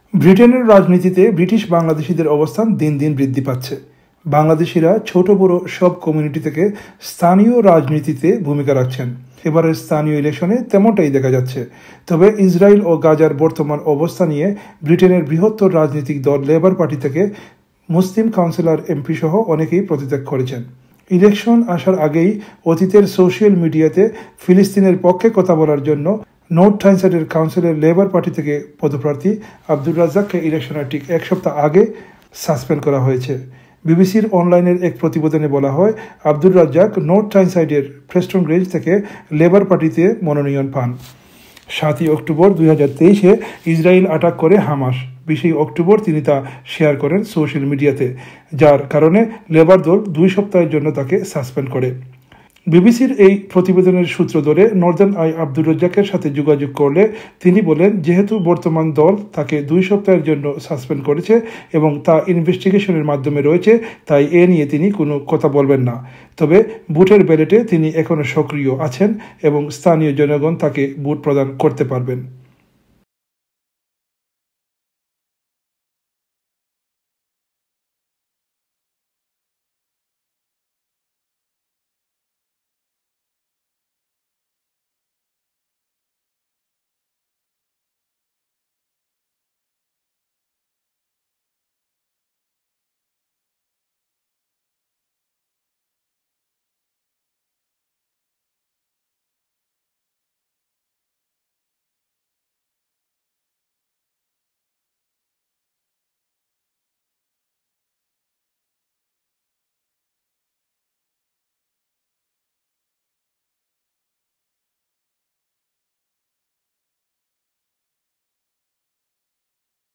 ব্রিটেনের রাজনীতিতে ব্রিটিশ বাংলাদেশিদের অবস্থান দিন দিন বৃদ্ধি পাচ্ছে। বাংলাদেশিরা ছোট বড় সব কমিউনিটি থেকে স্থানীয় রাজনীতিতে ভূমিকা রাখছেন। এবারের স্থানীয় ইলেকশনে তেমনটাই দেখা যাচ্ছে। তবে ইসরায়েল ও গাজার বর্তমান অবস্থা নিয়ে ব্রিটেনের বৃহত্তর রাজনৈতিক দল লেবার পার্টি থেকে মুসলিম কাউন্সিলর এমপি সহ অনেকেই পদত্যাগ করেছেন। ইলেকশন আসার আগেই অতীতের সোশ্যাল মিডিয়াতে ফিলিস্তিনের পক্ষে কথা বলার জন্য নর্থ টাইনসাইডের কাউন্সিলের লেবার পার্টি থেকে পদপ্রার্থী আব্দুর রাজ্জাককে ইলেকশনের ঠিক এক সপ্তাহ আগে সাসপেন্ড করা হয়েছে। বিবিসির অনলাইনের এক প্রতিবেদনে বলা হয়, আব্দুর রাজ্জাক নর্থ টাইনসাইডের প্রেস্টন গ্রেঞ্জ থেকে লেবার পার্টিতে মনোনয়ন পান। 7 অক্টোবর 2023-এ ইসরায়েল আটাক করে হামাস। 20 অক্টোবর তিনি তা শেয়ার করেন সোশ্যাল মিডিয়াতে, যার কারণে লেবার দল 2 সপ্তাহের জন্য তাকে সাসপেন্ড করে। বিবিসির এই প্রতিবেদনের সূত্র ধরে নর্দার্ন আই আব্দুর রাজ্জাকের সাথে যোগাযোগ করলে তিনি বলেন, যেহেতু বর্তমান দল তাকে 2 সপ্তাহের জন্য সাসপেন্ড করেছে এবং তা ইনভেস্টিগেশনের মাধ্যমে রয়েছে, তাই এ নিয়ে তিনি কোনো কথা বলবেন না। তবে ভোটের ব্যালটে তিনি এখনও সক্রিয় আছেন এবং স্থানীয় জনগণ তাকে ভোট প্রদান করতে পারবেন।